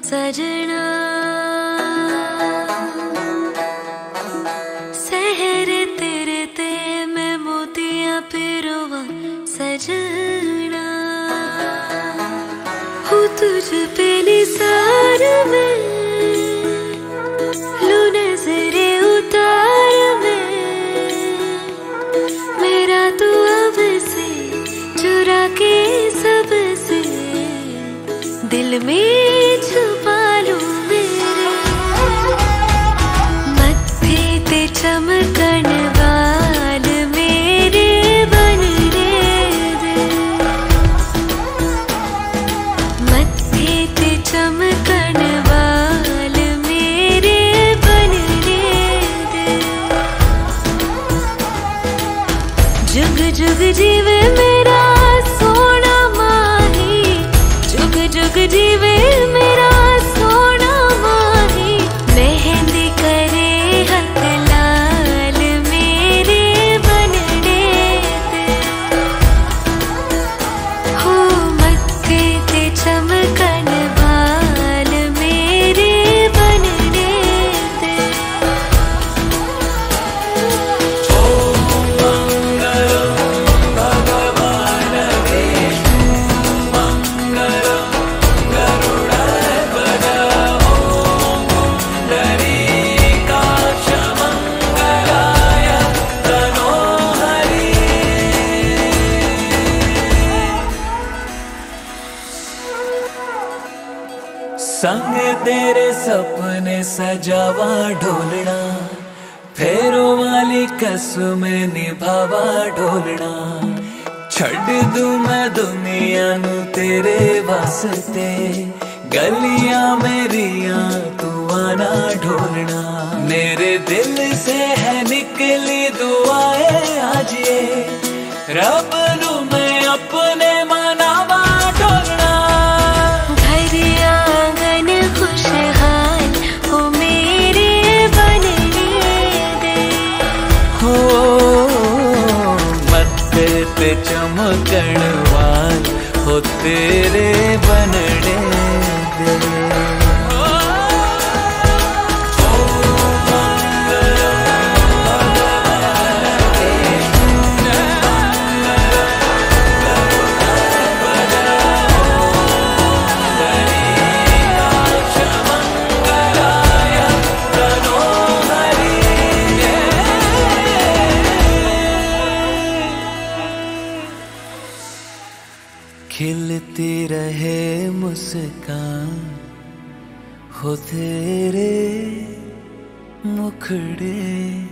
सजना सहरे तेरे ते मैं मोतियां पिरोवा सजना हूँ तुझ पे निसार में लू नजरे उतार में मेरा तू अब से चुरा के सबसे दिल में छुपा लूं मेरे मत्थे ते चमकन वाल मेरे बनने दे मत्थे ते चमकन वाल मेरे बनने दे जुग जुग जीवे मेरा सोना माही जुग जुग जीवे मेरा सोना माही मेहंदी करे हथ लाल मेरे बनने दे हो मत्थे ते चमकन वाल मेरे बनने दे। संग तेरे सपने सजावा ढोलना फेरों वाली कसम निभावा ढोलना छड़ दूं मैं दुनिया नू तेरे वास्ते गलियां मेरिया तू आना ढोलना मेरे दिल से है निकली दुआएं आज ये रब नू मैं अपने मनावा ढोलना ते चमकण वाल हो तेरे बनने दे। खिलती रहे मुस्कान हो तेरे मुखड़े